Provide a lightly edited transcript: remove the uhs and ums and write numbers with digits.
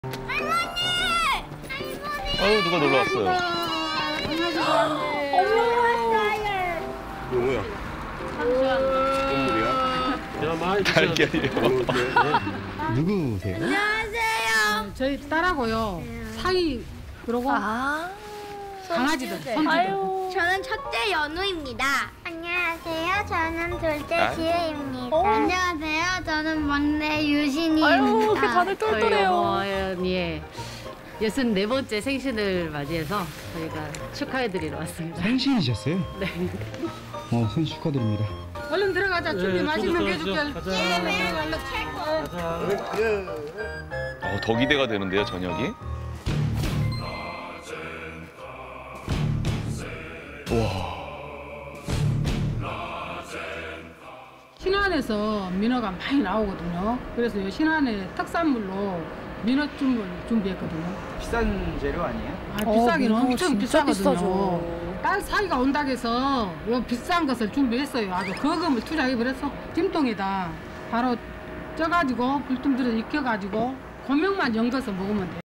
아유, 누가 놀러 왔어요. 뭐야? 선물이야? 야, 많이 달걀이요. 누구세요? 안녕하세요. 저희 딸하고요. 사이 그러고 강아지들 손주들. 저는 첫째 연우입니다. 안녕하세요. 저는 둘째 아? 지혜입니다. 안녕하세요. 저는 막내 유신이입니다. 다들 저희 똘똘해요. 어머니의 64번째 생신을 맞이해서 저희가 축하해드리러 왔습니다. 생신이셨어요? 네. 생신 축하드립니다. 얼른 들어가자. 준비 맛있는 게 해줄게. 가자. 더 기대가 되는데요, 저녁이? 신안에서 민어가 많이 나오거든요. 그래서 이 신안의 특산물로 민어찜을 준비했거든요. 비싼 재료 아니에요? 비싸기는 민어 엄청 진짜 비싸거든요. 비싸죠. 딸 사이가 온다고 해서 이 비싼 것을 준비했어요. 아주 거금을 투자해버렸어. 찜통에다 바로 쪄가지고 불좀 들여 익혀가지고 고명만 연거서 먹으면 돼.